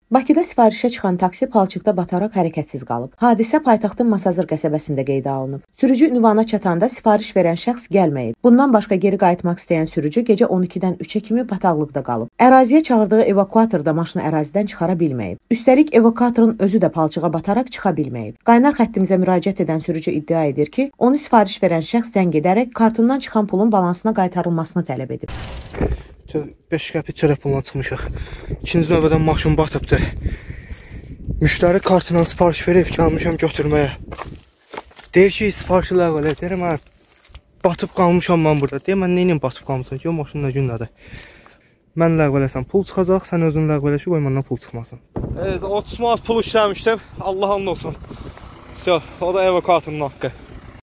Bakıda sifarişə çıxan taksi palçıqda bataraq hərəkətsiz qalıb. Hadisə paytaxtın Masazır qəsəbəsində qeydə alınıb. Sürücü ünvana çatanda sifariş verən şəxs gəlməyib. Bundan başqa geri qayıtmaq istəyən sürücü gecə 12-dən 3-ə kimi bataqlıqda qalıb. Əraziyə çağırdığı evakuator da maşını ərazidən çıxara bilməyib. Üstəlik evakuatorun özü də palçığa bataraq çıxa bilməyib. Qaynar xəttimizə müraciət edən sürücü iddia edir ki, onu sifariş verən şəxs zəng edərək kartından çıxan pulun balansına qaytarılmasını tələb edib. 5 qəpik çörək puluna çıxmışıq. İkinci növbədən maşın batıbdır. Müştəri kartından sifariş verib gəlmişəm götürməyə. Deyir ki, sifarişi ləğv elə. Deyirəm, batıb qalmışam mən burada. Deyir, mən neyniyim batıb qalmışam ki, o maşın nə gündədir. Mən ləğv eləsəm pul çıxacaq, sən özün ləğv elə ki, qoy məndən pul çıxmasın. 30 manat pul işləmişdim. Allah hamd olsun. O da evakuatorun haqqı.